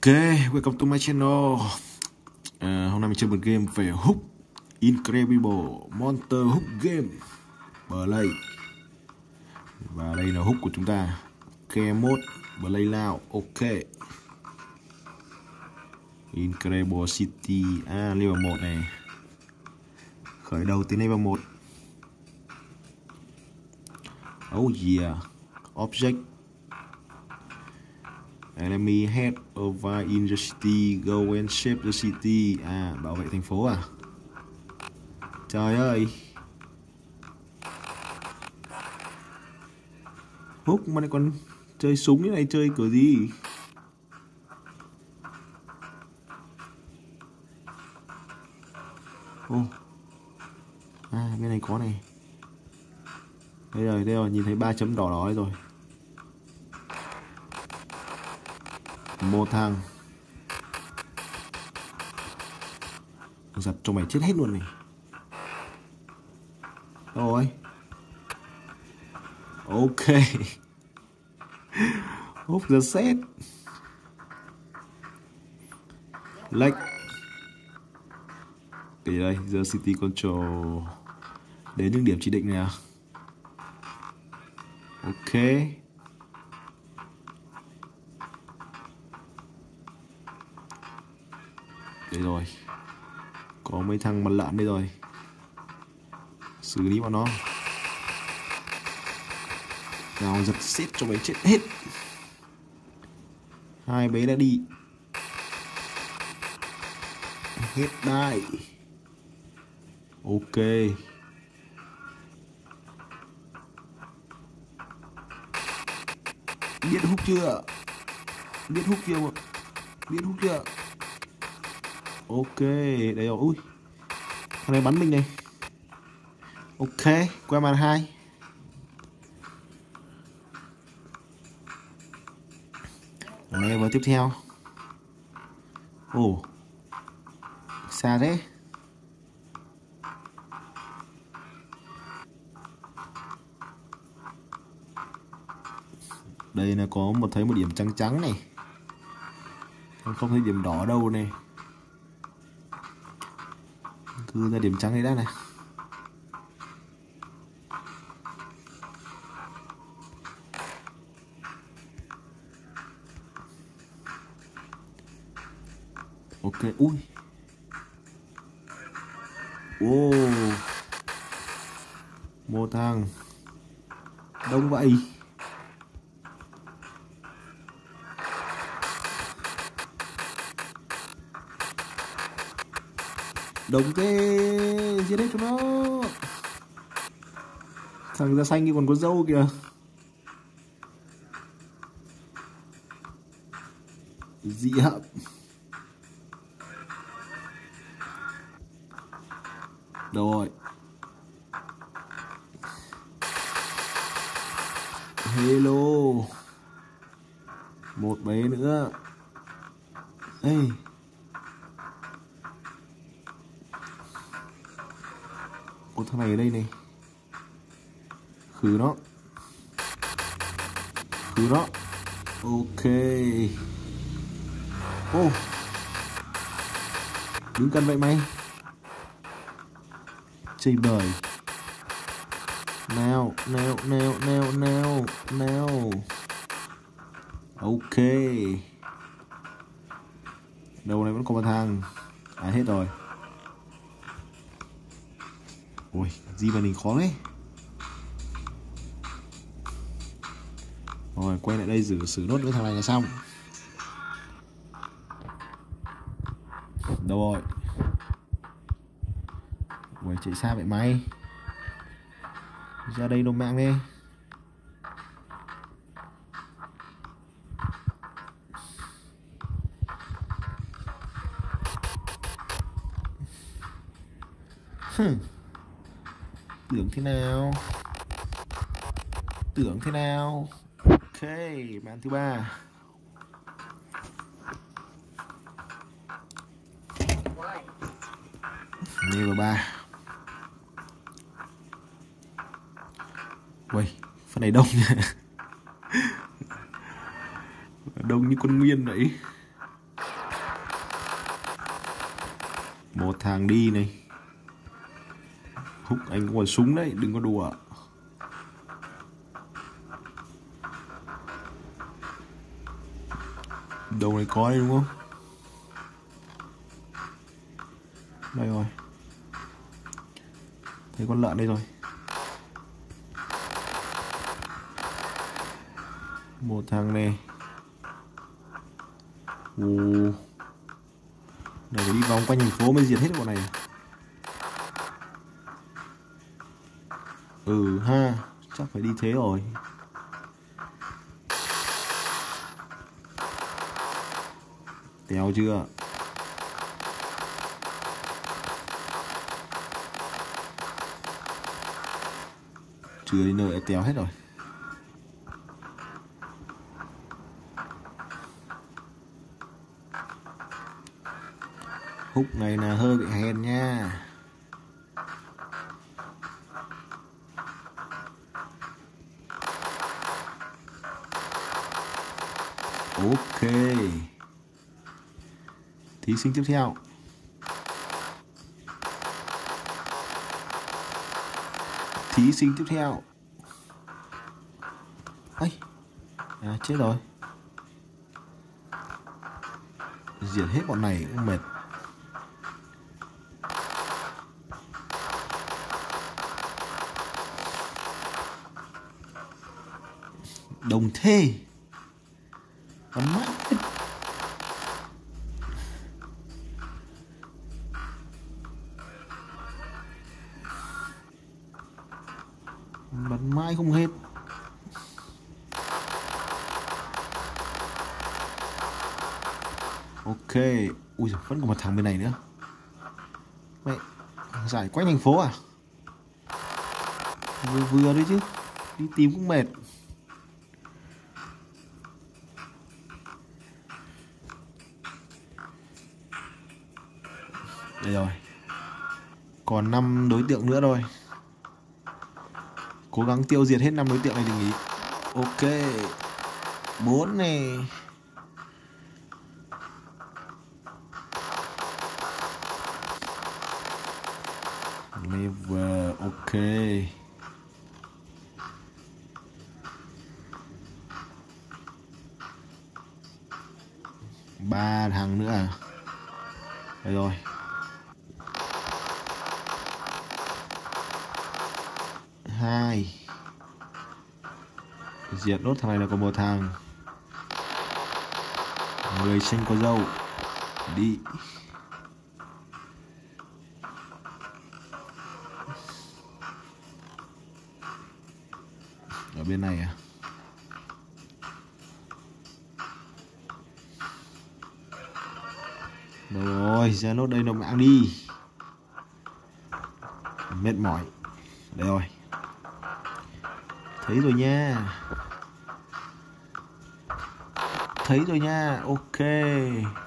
Ok, welcome to my channel. Hôm nay mình chơi một game về Hook Incredible Monster Hook Game Play. Và đây là hook của chúng ta, Game Mode Play Now. Ok, Incredible City level 1 này. Khởi đầu từ level 1. Oh yeah. Object enemy head over in the city, go and shape the city. Bảo vệ thành phố à? Trời ơi, Hook mà lại còn chơi súng như này, chơi kiểu gì? Bên này có này. Đây rồi, nhìn thấy 3 chấm đỏ đỏ rồi. Một thằng giật cho mày chết hết luôn này. Rồi. Ok. Hook the set. Lệch. Để đây, The City Control. Đến những điểm chỉ định này à? Ok. Đây rồi. Có mấy thằng mặt lợn đây rồi. Xử lý bọn nó. Nào giật xếp cho mày chết hết. Hai bé đã đi. Hết đai. Ok. Biết Hook chưa? Biết Hook chưa? Biết Hook chưa? Ok, đây rồi. Ui, thằng này bắn mình này. Ok, qua màn 2. Level tiếp theo. Ồ, xa thế. Đây là có thấy một điểm trắng trắng này. Không thấy điểm đỏ đâu này. Cứ ra điểm trắng đấy đã này. Ok, ui. Một thằng đông vậy. Đông thế, giết hết cho nó. Thằng da xanh kia còn có dâu kìa. Dị hợm. Rồi. Hello. Một bé nữa. Ê. Có thằng này ở đây này. Khử nó. Khử nó. Ok. Đứng cân vậy mày. Chơi bời. Nào. Ok. Đầu này vẫn còn một thằng. Hết rồi. Ôi, gì mà mình khó đấy. Rồi, quay lại đây xử nốt nữa thằng này là xong. Đâu rồi? Ui, chạy xa vậy mày. Ra đây đồn mạng đi. Tưởng thế nào? Ok, màn thứ 3. Level 3. Ui, phần này đông nha. Đông như con nguyên vậy. Một thằng đi này. Húc anh có quả súng đấy, đừng có đùa. Đầu này có đây đúng không? Đây rồi. Thấy con lợn đây rồi. Một thằng này. Này phải đi vòng quanh thành phố mới diệt hết bọn này. Ừ ha, chắc phải đi thế rồi. Tèo chưa? Chưa đến nơi đã tèo hết rồi. Húc này là hơi bị hèn nha. Ok. Thí sinh tiếp theo. Thí sinh tiếp theo. Ây, chết rồi. Diệt hết bọn này cũng mệt. Đồng thê. Bắn mắt. Bắn mãi không hết. Ok. Ui giời, vẫn còn một thằng bên này nữa. Mẹ, giải quanh thành phố à? Vừa đấy chứ. Đi tìm cũng mệt. Đây rồi. Còn 5 đối tượng nữa thôi. Cố gắng tiêu diệt hết 5 đối tượng này thì nghỉ. Ok. 4 này. Level. Ok. 3 thằng nữa à? Đây rồi. Hai. Diệt nốt thằng này là có một thằng. Người xanh có dâu. Đi. Ở bên này à? Đâu rồi, ra nốt đây nó mạng đi. Mệt mỏi. Đây rồi. Thấy rồi nha. Thấy rồi nha. Ok.